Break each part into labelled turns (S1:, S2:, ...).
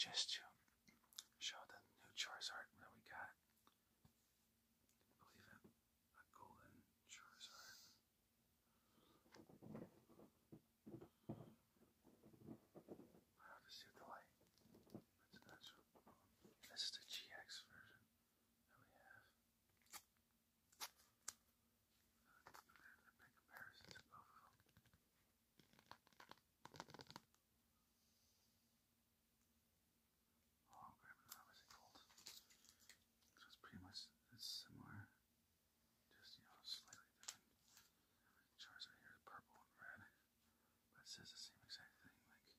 S1: just to show the new Charizard that we got. Believe it, a golden Charizard. I have to see the light. This is the GX version that we have. The big comparisons of both of them. Oh, I'm grabbing the obviously gold. So it's pretty much similar, just slightly different. Charizard here is purple and red, but it says the same exact thing.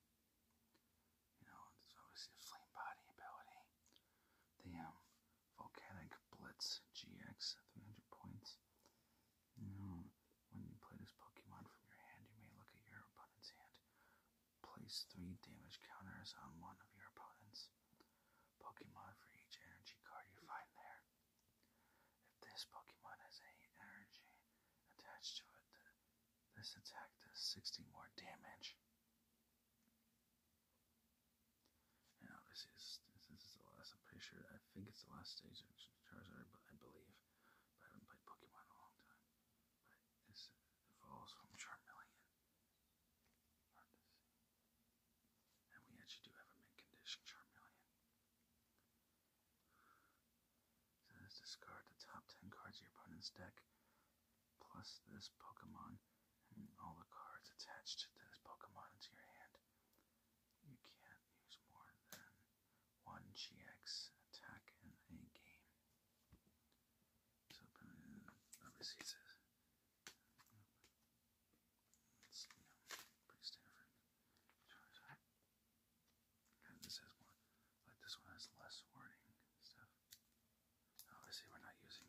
S1: It's obviously a flame body ability. The Volcanic Blitz GX, 300 points. When you play this Pokemon from your hand, you may look at your opponent's hand. Place 3 damage counters on one of your opponent's Pokemon for each energy card you find there. If this Pokemon has any energy attached to it, this attack does 60 more damage. And obviously, this is the last. I'm pretty sure. I think it's the last stage of Charizard, but I believe. But I haven't played Pokemon in a long time. But this evolves from Charmeleon. And we actually do have a mint condition Charmeleon. So let's discard the top 10 cards of your opponent's deck, plus this Pokemon, and all the cards attached to this Pokemon into your hand. You can't use more than 1 GX attack in a game. So obviously it says it's pretty standard Charizard. And this has more, like this one has less wording and stuff. Obviously we're not using,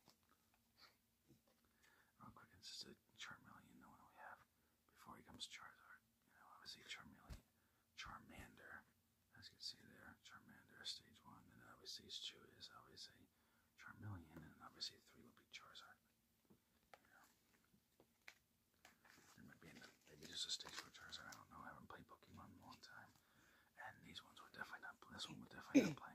S1: real quick, it's just a Charmeleon, the one we have before he comes Charizard. Obviously Charmeleon, Charmander, as you can see there, Charmander stage 1, and then obviously stage 2 is obviously Charmeleon, and obviously 3 would be Charizard. There might be maybe just a stage 4 Charizard, I don't know, I haven't played Pokemon in a long time, and these ones would definitely not, this one would definitely not play